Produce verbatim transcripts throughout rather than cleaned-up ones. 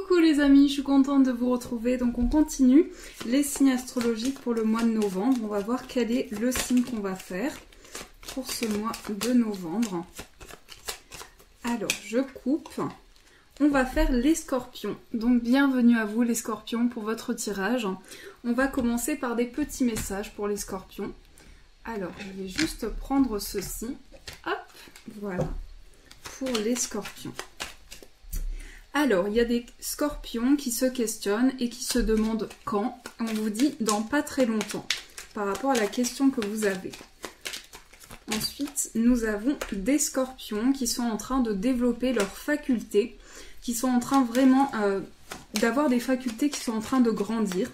Coucou les amis, je suis contente de vous retrouver. Donc on continue les signes astrologiques pour le mois de novembre. On va voir quel est le signe qu'on va faire pour ce mois de novembre. Alors je coupe. On va faire les scorpions. Donc bienvenue à vous les scorpions pour votre tirage. On va commencer par des petits messages pour les scorpions. Alors je vais juste prendre ceci. Hop, voilà. Pour les scorpions. Alors, il y a des scorpions qui se questionnent et qui se demandent quand. On vous dit dans pas très longtemps, par rapport à la question que vous avez. Ensuite, nous avons des scorpions qui sont en train de développer leurs facultés, qui sont en train vraiment euh, d'avoir des facultés qui sont en train de grandir.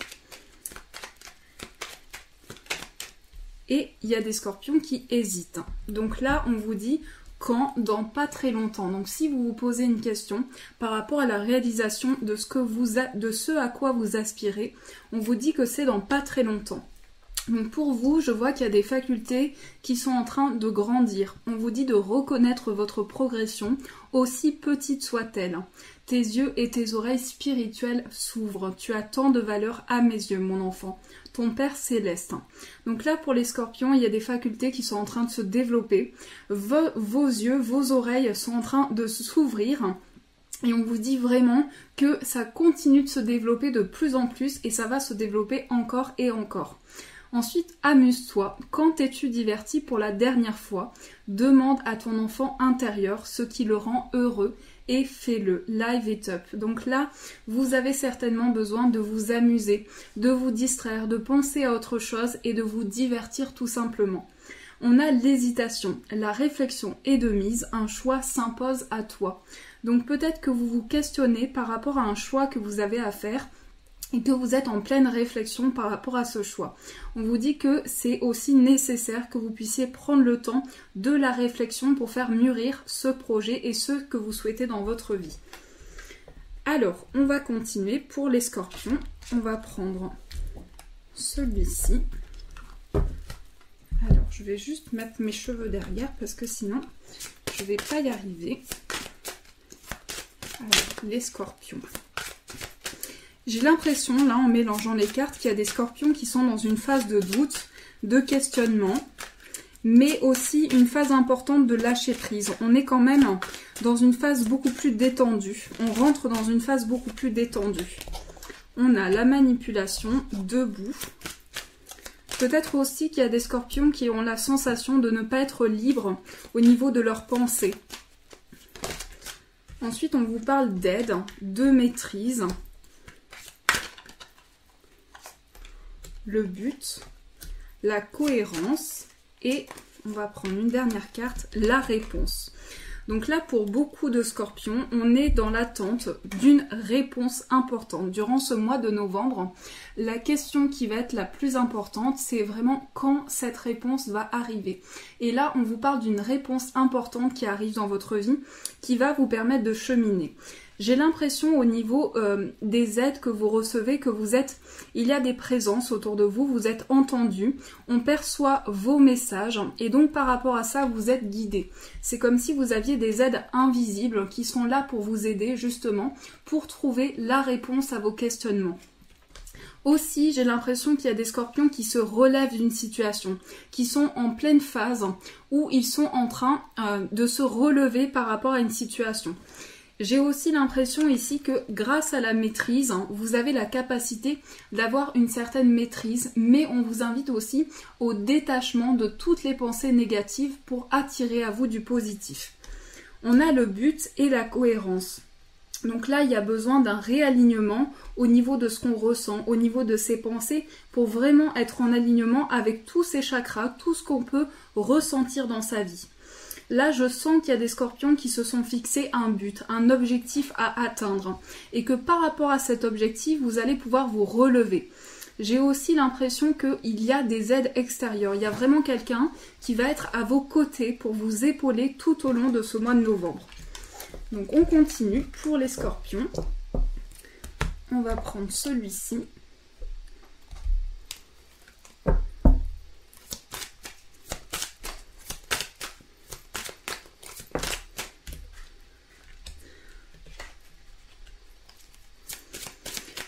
Et il y a des scorpions qui hésitent. Donc là, on vous dit... quand, dans pas très longtemps. Donc si vous vous posez une question par rapport à la réalisation de ce, que vous a, de ce à quoi vous aspirez, on vous dit que c'est dans pas très longtemps. Donc pour vous, je vois qu'il y a des facultés qui sont en train de grandir. On vous dit de reconnaître votre progression, aussi petite soit-elle. Tes yeux et tes oreilles spirituelles s'ouvrent. Tu as tant de valeur à mes yeux, mon enfant. Ton Père céleste. Donc là, pour les scorpions, il y a des facultés qui sont en train de se développer. Vos, vos yeux, vos oreilles sont en train de s'ouvrir. Et on vous dit vraiment que ça continue de se développer de plus en plus et ça va se développer encore et encore. Ensuite, amuse-toi. Quand t'es-tu diverti pour la dernière fois? Demande à ton enfant intérieur ce qui le rend heureux et fais-le. Live it up. Donc là, vous avez certainement besoin de vous amuser, de vous distraire, de penser à autre chose et de vous divertir tout simplement. On a l'hésitation. La réflexion est de mise. Un choix s'impose à toi. Donc peut-être que vous vous questionnez par rapport à un choix que vous avez à faire et que vous êtes en pleine réflexion par rapport à ce choix. On vous dit que c'est aussi nécessaire que vous puissiez prendre le temps de la réflexion pour faire mûrir ce projet et ce que vous souhaitez dans votre vie. Alors, on va continuer pour les scorpions. On va prendre celui-ci. Alors, je vais juste mettre mes cheveux derrière parce que sinon, je ne vais pas y arriver. Alors, les scorpions. J'ai l'impression, là, en mélangeant les cartes, qu'il y a des scorpions qui sont dans une phase de doute, de questionnement, mais aussi une phase importante de lâcher prise. On est quand même dans une phase beaucoup plus détendue. On rentre dans une phase beaucoup plus détendue. On a la manipulation, debout. Peut-être aussi qu'il y a des scorpions qui ont la sensation de ne pas être libres au niveau de leurs pensées. Ensuite, on vous parle d'aide, de maîtrise. Le but, la cohérence et on va prendre une dernière carte, la réponse. Donc là, pour beaucoup de scorpions, on est dans l'attente d'une réponse importante. Durant ce mois de novembre, la question qui va être la plus importante, c'est vraiment quand cette réponse va arriver. Et là, on vous parle d'une réponse importante qui arrive dans votre vie, qui va vous permettre de cheminer. J'ai l'impression au niveau euh, des aides que vous recevez, que vous êtes, il y a des présences autour de vous, vous êtes entendus, on perçoit vos messages et donc par rapport à ça, vous êtes guidés. C'est comme si vous aviez des aides invisibles qui sont là pour vous aider justement pour trouver la réponse à vos questionnements. Aussi, j'ai l'impression qu'il y a des scorpions qui se relèvent d'une situation, qui sont en pleine phase où ils sont en train euh, de se relever par rapport à une situation. J'ai aussi l'impression ici que grâce à la maîtrise, hein, vous avez la capacité d'avoir une certaine maîtrise, mais on vous invite aussi au détachement de toutes les pensées négatives pour attirer à vous du positif. On a le but et la cohérence. Donc là, il y a besoin d'un réalignement au niveau de ce qu'on ressent, au niveau de ses pensées, pour vraiment être en alignement avec tous ces chakras, tout ce qu'on peut ressentir dans sa vie. Là, je sens qu'il y a des scorpions qui se sont fixés un but, un objectif à atteindre. Et que par rapport à cet objectif, vous allez pouvoir vous relever. J'ai aussi l'impression qu'il y a des aides extérieures. Il y a vraiment quelqu'un qui va être à vos côtés pour vous épauler tout au long de ce mois de novembre. Donc on continue pour les scorpions. On va prendre celui-ci.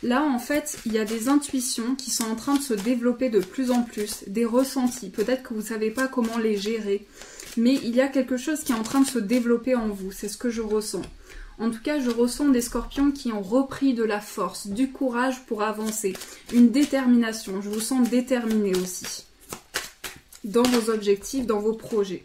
Là, en fait, il y a des intuitions qui sont en train de se développer de plus en plus, des ressentis. Peut-être que vous ne savez pas comment les gérer, mais il y a quelque chose qui est en train de se développer en vous. C'est ce que je ressens. En tout cas, je ressens des scorpions qui ont repris de la force, du courage pour avancer, une détermination. Je vous sens déterminé aussi dans vos objectifs, dans vos projets.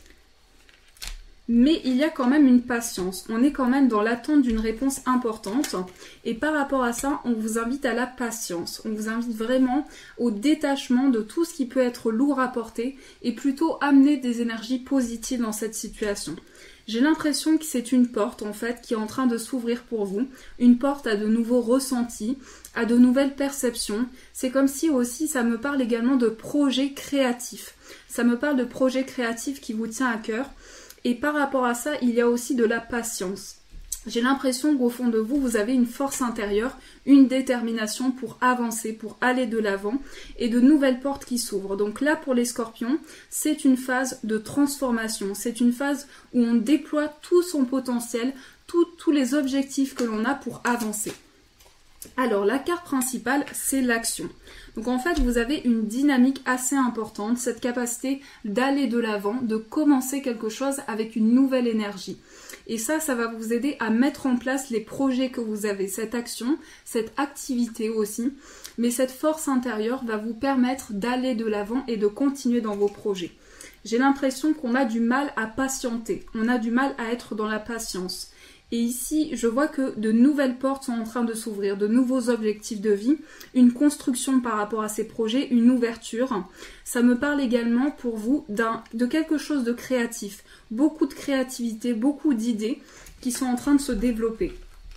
Mais il y a quand même une patience. On est quand même dans l'attente d'une réponse importante. Et par rapport à ça, on vous invite à la patience. On vous invite vraiment au détachement de tout ce qui peut être lourd à porter et plutôt amener des énergies positives dans cette situation. J'ai l'impression que c'est une porte en fait qui est en train de s'ouvrir pour vous. Une porte à de nouveaux ressentis, à de nouvelles perceptions. C'est comme si aussi ça me parle également de projets créatifs. Ça me parle de projets créatifs qui vous tient à cœur. Et par rapport à ça, il y a aussi de la patience. J'ai l'impression qu'au fond de vous, vous avez une force intérieure, une détermination pour avancer, pour aller de l'avant et de nouvelles portes qui s'ouvrent. Donc là, pour les scorpions, c'est une phase de transformation. C'est une phase où on déploie tout son potentiel, tout, tous les objectifs que l'on a pour avancer. Alors, la carte principale, c'est l'action. Donc en fait, vous avez une dynamique assez importante, cette capacité d'aller de l'avant, de commencer quelque chose avec une nouvelle énergie. Et ça, ça va vous aider à mettre en place les projets que vous avez, cette action, cette activité aussi. Mais cette force intérieure va vous permettre d'aller de l'avant et de continuer dans vos projets. J'ai l'impression qu'on a du mal à patienter, on a du mal à être dans la patience. Et ici, je vois que de nouvelles portes sont en train de s'ouvrir, de nouveaux objectifs de vie, une construction par rapport à ces projets, une ouverture. Ça me parle également pour vous d'un, de quelque chose de créatif. Beaucoup de créativité, beaucoup d'idées qui sont en train de se développer.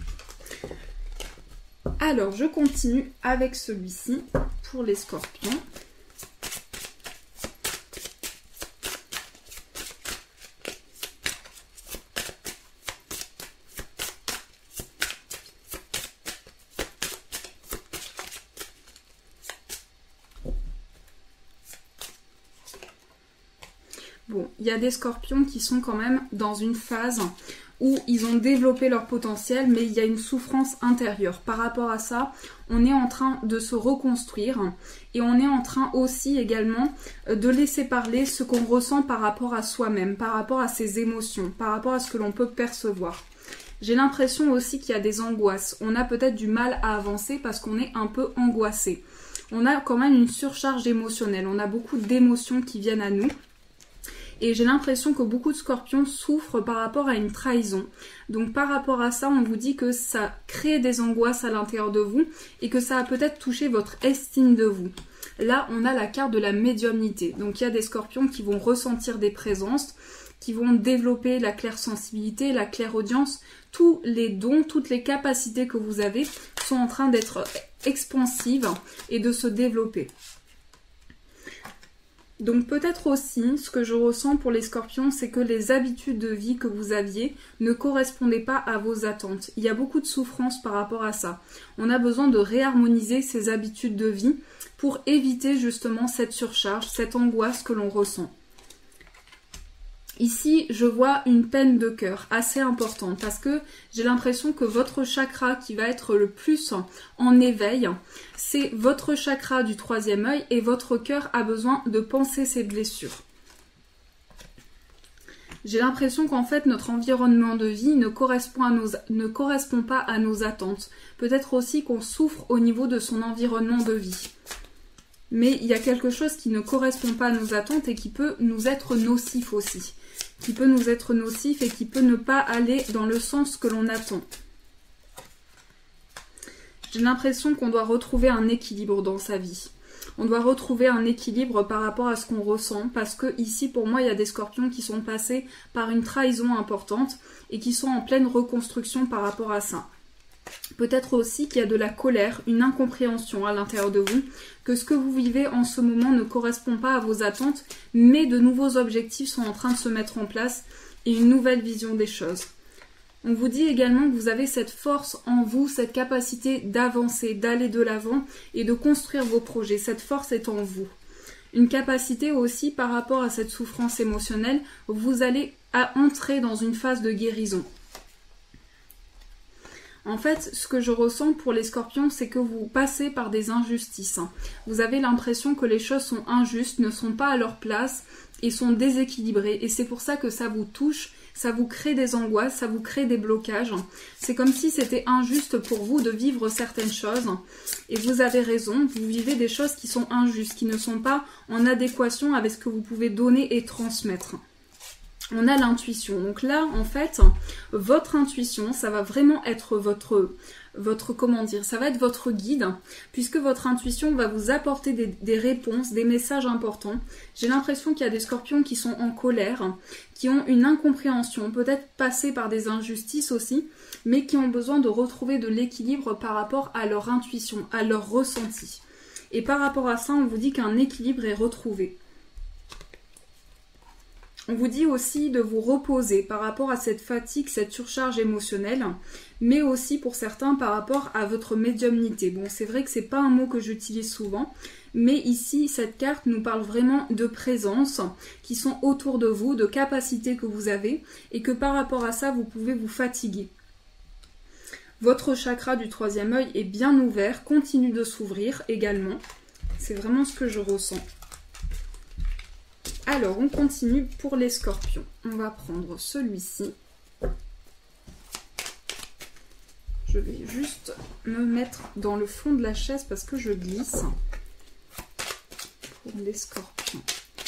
Alors, je continue avec celui-ci pour les scorpions. Bon, il y a des scorpions qui sont quand même dans une phase où ils ont développé leur potentiel, mais il y a une souffrance intérieure. Par rapport à ça, on est en train de se reconstruire et on est en train aussi également de laisser parler ce qu'on ressent par rapport à soi-même, par rapport à ses émotions, par rapport à ce que l'on peut percevoir. J'ai l'impression aussi qu'il y a des angoisses. On a peut-être du mal à avancer parce qu'on est un peu angoissé. On a quand même une surcharge émotionnelle. On a beaucoup d'émotions qui viennent à nous. Et j'ai l'impression que beaucoup de scorpions souffrent par rapport à une trahison. Donc par rapport à ça, on vous dit que ça crée des angoisses à l'intérieur de vous et que ça a peut-être touché votre estime de vous. Là, on a la carte de la médiumnité. Donc il y a des scorpions qui vont ressentir des présences, qui vont développer la clairsensibilité, la clairaudience. Tous les dons, toutes les capacités que vous avez sont en train d'être expansives et de se développer. Donc peut-être aussi, ce que je ressens pour les scorpions, c'est que les habitudes de vie que vous aviez ne correspondaient pas à vos attentes. Il y a beaucoup de souffrance par rapport à ça. On a besoin de réharmoniser ces habitudes de vie pour éviter justement cette surcharge, cette angoisse que l'on ressent. Ici, je vois une peine de cœur assez importante parce que j'ai l'impression que votre chakra qui va être le plus en éveil, c'est votre chakra du troisième œil et votre cœur a besoin de panser ses blessures. J'ai l'impression qu'en fait notre environnement de vie ne correspond, à nos, ne correspond pas à nos attentes. Peut-être aussi qu'on souffre au niveau de son environnement de vie. Mais il y a quelque chose qui ne correspond pas à nos attentes et qui peut nous être nocif aussi. Qui peut nous être nocif et qui peut ne pas aller dans le sens que l'on attend. J'ai l'impression qu'on doit retrouver un équilibre dans sa vie. On doit retrouver un équilibre par rapport à ce qu'on ressent parce que ici pour moi il y a des scorpions qui sont passés par une trahison importante et qui sont en pleine reconstruction par rapport à ça. Peut-être aussi qu'il y a de la colère, une incompréhension à l'intérieur de vous, que ce que vous vivez en ce moment ne correspond pas à vos attentes, mais de nouveaux objectifs sont en train de se mettre en place et une nouvelle vision des choses. On vous dit également que vous avez cette force en vous, cette capacité d'avancer, d'aller de l'avant et de construire vos projets. Cette force est en vous. Une capacité aussi par rapport à cette souffrance émotionnelle, vous allez entrer dans une phase de guérison. En fait, ce que je ressens pour les scorpions, c'est que vous passez par des injustices. Vous avez l'impression que les choses sont injustes, ne sont pas à leur place et sont déséquilibrées. Et c'est pour ça que ça vous touche, ça vous crée des angoisses, ça vous crée des blocages. C'est comme si c'était injuste pour vous de vivre certaines choses. Et vous avez raison, vous vivez des choses qui sont injustes, qui ne sont pas en adéquation avec ce que vous pouvez donner et transmettre. On a l'intuition. Donc là, en fait, votre intuition, ça va vraiment être votre, votre, comment dire, ça va être votre guide, puisque votre intuition va vous apporter des, des réponses, des messages importants. J'ai l'impression qu'il y a des scorpions qui sont en colère, qui ont une incompréhension, peut-être passés par des injustices aussi, mais qui ont besoin de retrouver de l'équilibre par rapport à leur intuition, à leur ressenti. Et par rapport à ça, on vous dit qu'un équilibre est retrouvé. On vous dit aussi de vous reposer par rapport à cette fatigue, cette surcharge émotionnelle, mais aussi pour certains par rapport à votre médiumnité. Bon, c'est vrai que c'est pas un mot que j'utilise souvent, mais ici, cette carte nous parle vraiment de présence qui sont autour de vous, de capacités que vous avez, et que par rapport à ça, vous pouvez vous fatiguer. Votre chakra du troisième œil est bien ouvert, continue de s'ouvrir également. C'est vraiment ce que je ressens. Alors, on continue pour les scorpions. On va prendre celui-ci. Je vais juste me mettre dans le fond de la chaise parce que je glisse. Pour les scorpions.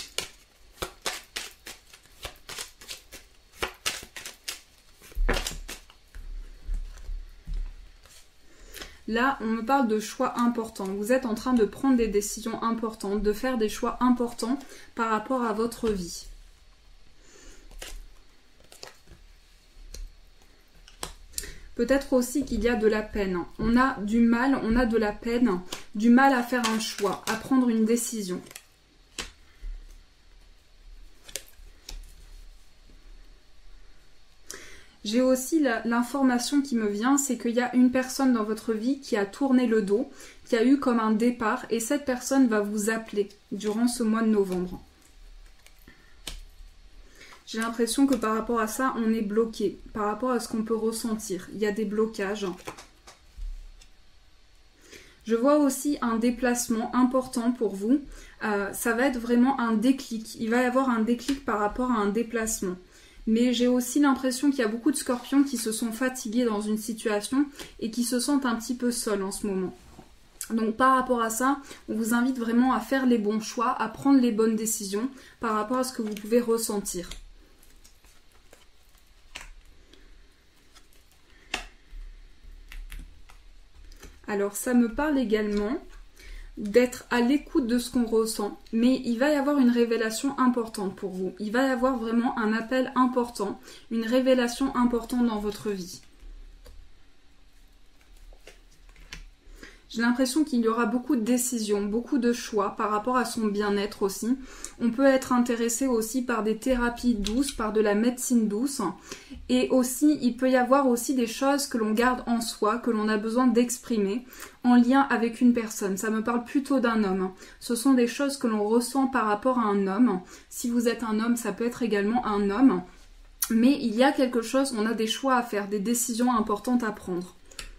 Là, on me parle de choix importants. Vous êtes en train de prendre des décisions importantes, de faire des choix importants par rapport à votre vie. Peut-être aussi qu'il y a de la peine. On a du mal, on a de la peine, du mal à faire un choix, à prendre une décision. J'ai aussi l'information qui me vient, c'est qu'il y a une personne dans votre vie qui a tourné le dos, qui a eu comme un départ, et cette personne va vous appeler durant ce mois de novembre. J'ai l'impression que par rapport à ça, on est bloqué, par rapport à ce qu'on peut ressentir. Il y a des blocages. Je vois aussi un déplacement important pour vous. Euh, ça va être vraiment un déclic. Il va y avoir un déclic par rapport à un déplacement. Mais j'ai aussi l'impression qu'il y a beaucoup de scorpions qui se sont fatigués dans une situation et qui se sentent un petit peu seuls en ce moment. Donc par rapport à ça, on vous invite vraiment à faire les bons choix, à prendre les bonnes décisions par rapport à ce que vous pouvez ressentir. Alors ça me parle également d'être à l'écoute de ce qu'on ressent, mais il va y avoir une révélation importante pour vous. Il va y avoir vraiment un appel important, une révélation importante dans votre vie. J'ai l'impression qu'il y aura beaucoup de décisions, beaucoup de choix par rapport à son bien-être aussi. On peut être intéressé aussi par des thérapies douces, par de la médecine douce. Et aussi, il peut y avoir aussi des choses que l'on garde en soi, que l'on a besoin d'exprimer en lien avec une personne. Ça me parle plutôt d'un homme. Ce sont des choses que l'on ressent par rapport à un homme. Si vous êtes un homme, ça peut être également un homme. Mais il y a quelque chose, on a des choix à faire, des décisions importantes à prendre.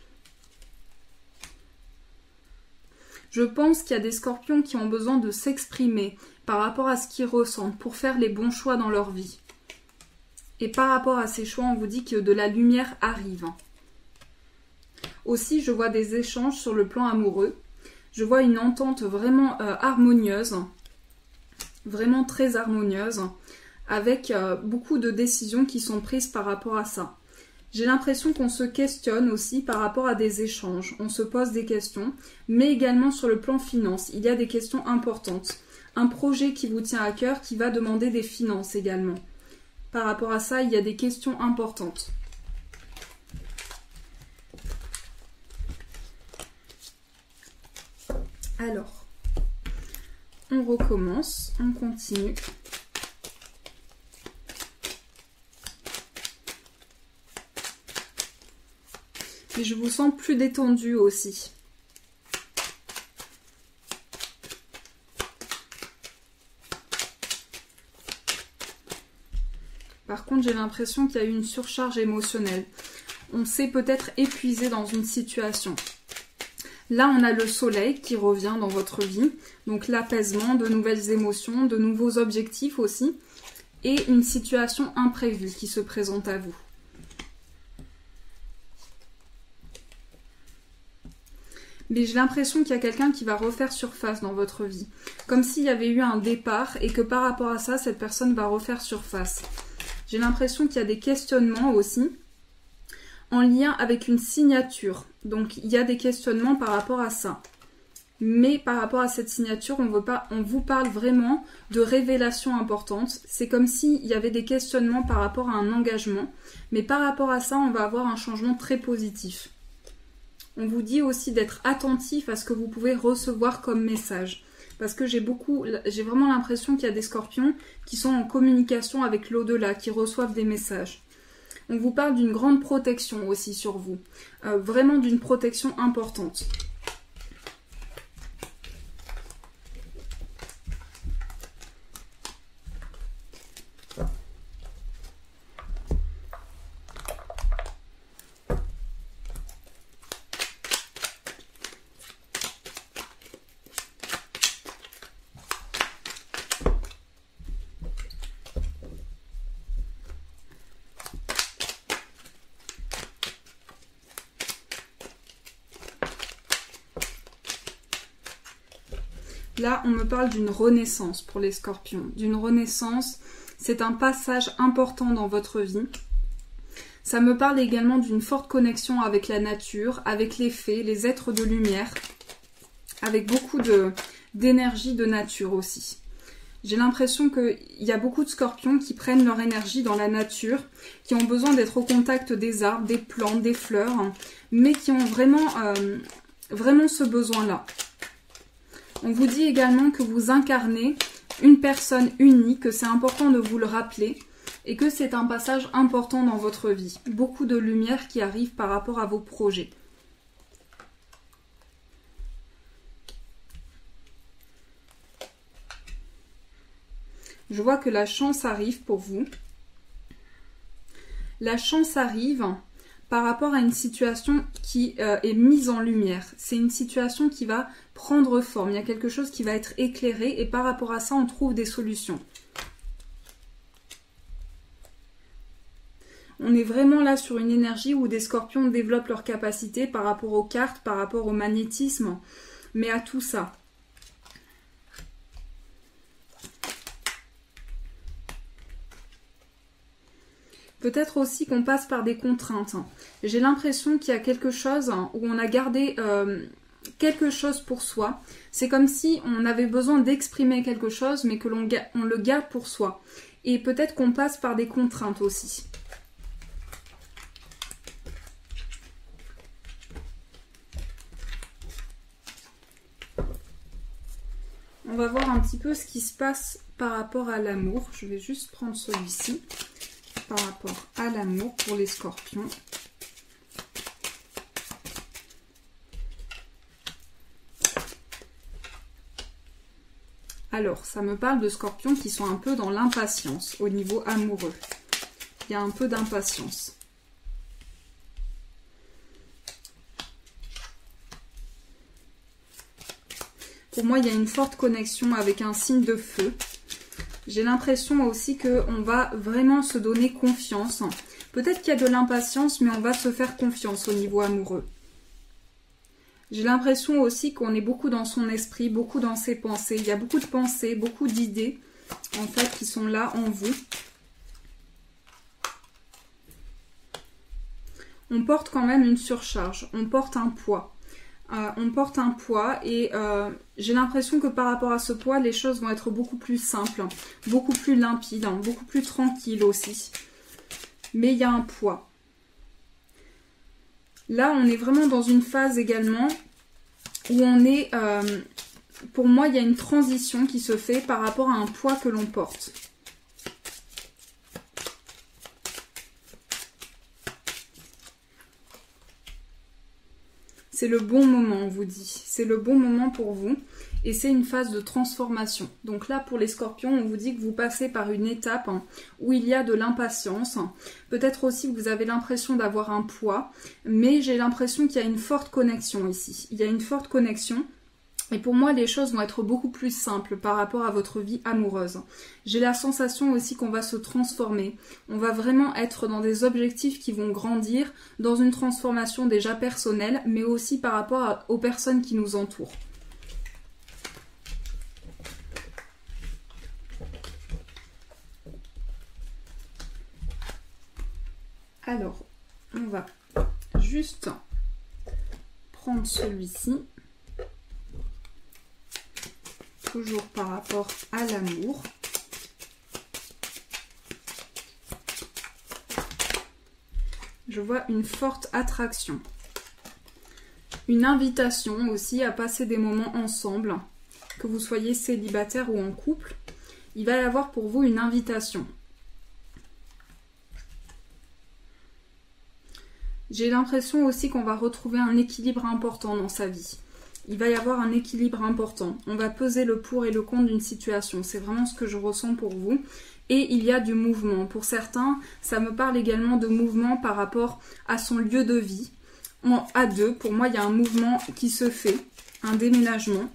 Je pense qu'il y a des scorpions qui ont besoin de s'exprimer par rapport à ce qu'ils ressentent pour faire les bons choix dans leur vie. Et par rapport à ces choix, on vous dit que de la lumière arrive. Aussi, je vois des échanges sur le plan amoureux. Je vois une entente vraiment euh, harmonieuse, vraiment très harmonieuse, avec euh, beaucoup de décisions qui sont prises par rapport à ça. J'ai l'impression qu'on se questionne aussi par rapport à des échanges. On se pose des questions, mais également sur le plan finance. Il y a des questions importantes. Un projet qui vous tient à cœur qui va demander des finances également. Par rapport à ça, il y a des questions importantes. Alors, on recommence, on continue. Et je vous sens plus détendu aussi. Par contre, j'ai l'impression qu'il y a eu une surcharge émotionnelle. on s'est peut-être épuisé dans une situation. Là, on a le soleil qui revient dans votre vie, donc l'apaisement, de nouvelles émotions, de nouveaux objectifs aussi, et une situation imprévue qui se présente à vous. Mais j'ai l'impression qu'il y a quelqu'un qui va refaire surface dans votre vie, comme s'il y avait eu un départ et que par rapport à ça, cette personne va refaire surface. J'ai l'impression qu'il y a des questionnements aussi, en lien avec une signature. Donc il y a des questionnements par rapport à ça. Mais par rapport à cette signature, on, veut pas, on vous parle vraiment de révélations importantes. C'est comme s'il y avait des questionnements par rapport à un engagement. Mais par rapport à ça, on va avoir un changement très positif. On vous dit aussi d'être attentif à ce que vous pouvez recevoir comme message. Parce que j'ai beaucoup, j'ai vraiment l'impression qu'il y a des scorpions qui sont en communication avec l'au-delà, qui reçoivent des messages. On vous parle d'une grande protection aussi sur vous. Euh, vraiment d'une protection importante. Là, on me parle d'une renaissance pour les scorpions. D'une renaissance, c'est un passage important dans votre vie. Ça me parle également d'une forte connexion avec la nature, avec les fées, les êtres de lumière, avec beaucoup de, d'énergie de nature aussi. J'ai l'impression qu'il y a beaucoup de scorpions qui prennent leur énergie dans la nature, qui ont besoin d'être au contact des arbres, des plantes, des fleurs, mais qui ont vraiment, euh, vraiment ce besoin-là. On vous dit également que vous incarnez une personne unique, que c'est important de vous le rappeler et que c'est un passage important dans votre vie. Beaucoup de lumière qui arrive par rapport à vos projets. Je vois que la chance arrive pour vous. La chance arrive par rapport à une situation qui euh, est mise en lumière. C'est une situation qui va prendre forme. Il y a quelque chose qui va être éclairé et par rapport à ça, on trouve des solutions. On est vraiment là sur une énergie où des scorpions développent leurs capacités par rapport aux cartes, par rapport au magnétisme, mais à tout ça. Peut-être aussi qu'on passe par des contraintes. J'ai l'impression qu'il y a quelque chose où on a gardé euh, quelque chose pour soi. C'est comme si on avait besoin d'exprimer quelque chose, mais que l'on on le garde pour soi. Et peut-être qu'on passe par des contraintes aussi. On va voir un petit peu ce qui se passe par rapport à l'amour. Je vais juste prendre celui-ci. Par rapport à l'amour pour les scorpions. Alors, ça me parle de scorpions qui sont un peu dans l'impatience au niveau amoureux. Il y a un peu d'impatience. Pour moi, il y a une forte connexion avec un signe de feu. J'ai l'impression aussi qu'on va vraiment se donner confiance. Peut-être qu'il y a de l'impatience, mais on va se faire confiance au niveau amoureux. J'ai l'impression aussi qu'on est beaucoup dans son esprit, beaucoup dans ses pensées. Il y a beaucoup de pensées, beaucoup d'idées, en fait, qui sont là en vous. On porte quand même une surcharge, on porte un poids. Euh, on porte un poids et euh, j'ai l'impression que par rapport à ce poids, les choses vont être beaucoup plus simples, beaucoup plus limpides, hein, beaucoup plus tranquilles aussi. Mais il y a un poids. Là, on est vraiment dans une phase également où on est... Euh, pour moi, il y a une transition qui se fait par rapport à un poids que l'on porte. C'est le bon moment, on vous dit. C'est le bon moment pour vous. Et c'est une phase de transformation. Donc là, pour les scorpions, on vous dit que vous passez par une étape hein, où il y a de l'impatience. Peut-être aussi que vous avez l'impression d'avoir un poids, mais j'ai l'impression qu'il y a une forte connexion ici. Il y a une forte connexion. Et pour moi, les choses vont être beaucoup plus simples par rapport à votre vie amoureuse. J'ai la sensation aussi qu'on va se transformer. On va vraiment être dans des objectifs qui vont grandir, dans une transformation déjà personnelle, mais aussi par rapport à, aux personnes qui nous entourent. Alors, on va juste prendre celui-ci. Toujours par rapport à l'amour. Je vois une forte attraction. Une invitation aussi à passer des moments ensemble, que vous soyez célibataire ou en couple. Il va y avoir pour vous une invitation. J'ai l'impression aussi qu'on va retrouver un équilibre important dans sa vie. Il va y avoir un équilibre important. On va peser le pour et le contre d'une situation. C'est vraiment ce que je ressens pour vous. Et il y a du mouvement. Pour certains, ça me parle également de mouvement par rapport à son lieu de vie. En à deux, pour moi, il y a un mouvement qui se fait. Un déménagement.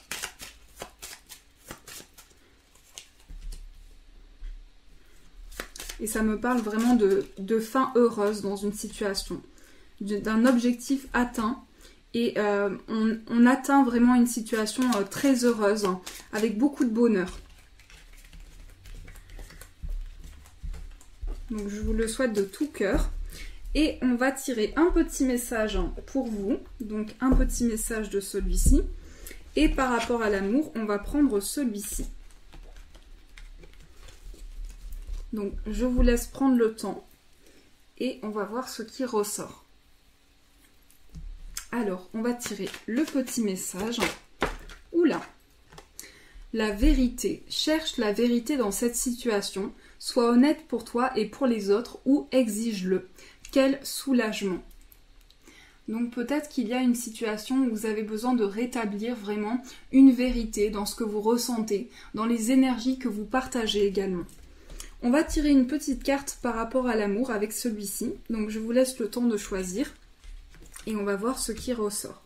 Et ça me parle vraiment de, de fin heureuse dans une situation. D'un objectif atteint. Et euh, on, on atteint vraiment une situation euh, très heureuse, hein, avec beaucoup de bonheur. Donc je vous le souhaite de tout cœur. Et on va tirer un petit message hein, pour vous. Donc un petit message de celui-ci. Et par rapport à l'amour, on va prendre celui-ci. Donc je vous laisse prendre le temps. Et on va voir ce qui ressort. Alors, on va tirer le petit message. Oula! La vérité. Cherche la vérité dans cette situation. Sois honnête pour toi et pour les autres ou exige-le. Quel soulagement! Donc peut-être qu'il y a une situation où vous avez besoin de rétablir vraiment une vérité dans ce que vous ressentez, dans les énergies que vous partagez également. On va tirer une petite carte par rapport à l'amour avec celui-ci. Donc je vous laisse le temps de choisir. Et on va voir ce qui ressort.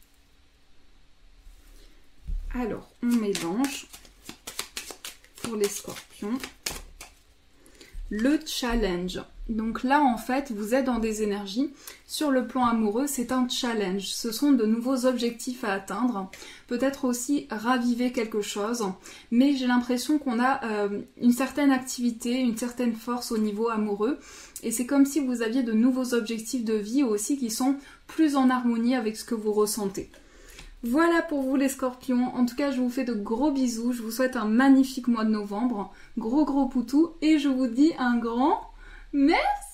Alors, on mélange pour les scorpions. Le challenge. Donc là, en fait, vous êtes dans des énergies. Sur le plan amoureux, c'est un challenge. Ce sont de nouveaux objectifs à atteindre. Peut-être aussi raviver quelque chose. Mais j'ai l'impression qu'on a euh, une certaine activité, une certaine force au niveau amoureux. Et c'est comme si vous aviez de nouveaux objectifs de vie aussi qui sont plus en harmonie avec ce que vous ressentez. Voilà pour vous les scorpions. En tout cas, je vous fais de gros bisous. Je vous souhaite un magnifique mois de novembre. Gros gros poutou. Et je vous dis un grand merci.